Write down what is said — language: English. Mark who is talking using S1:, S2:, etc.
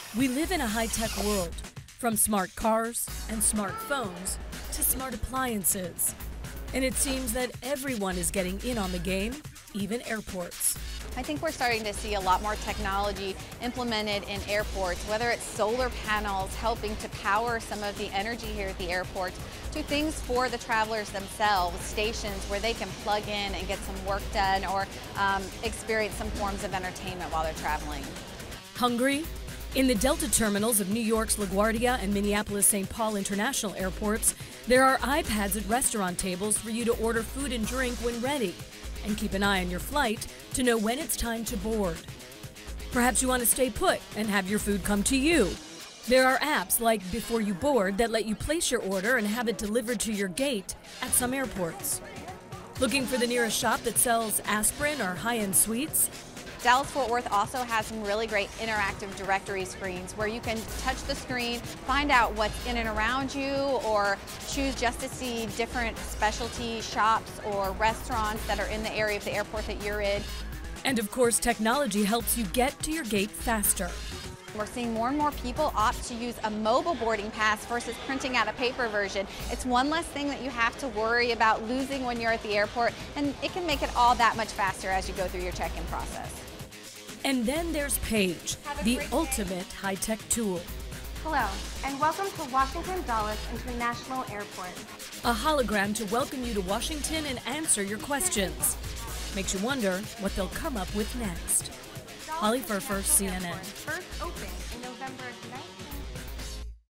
S1: We live in a high-tech world, from smart cars and smartphones to smart appliances. And it seems that everyone is getting in on the game, even airports.
S2: I think we're starting to see a lot more technology implemented in airports, whether it's solar panels helping to power some of the energy here at the airport, to things for the travelers themselves, stations where they can plug in and get some work done or experience some forms of entertainment while they're traveling.
S1: Hungry? In the Delta terminals of New York's LaGuardia and Minneapolis-St. Paul International airports, there are iPads at restaurant tables for you to order food and drink when ready, and keep an eye on your flight to know when it's time to board. Perhaps you want to stay put and have your food come to you. There are apps like Before You Board that let you place your order and have it delivered to your gate at some airports. Looking for the nearest shop that sells aspirin or high-end sweets?
S2: Dallas-Fort Worth also has some really great interactive directory screens where you can touch the screen, find out what's in and around you, or choose just to see different specialty shops or restaurants that are in the area of the airport that you're in.
S1: And of course, technology helps you get to your gate faster.
S2: We're seeing more and more people opt to use a mobile boarding pass versus printing out a paper version. It's one less thing that you have to worry about losing when you're at the airport, and it can make it all that much faster as you go through your check-in process.
S1: And then there's Paige, the ultimate high-tech tool.
S3: Hello, and welcome to Washington Dulles International Airport.
S1: A hologram to welcome you to Washington and answer your questions. Makes you wonder what they'll come up with next. Holly Furfer, CNN.
S3: First open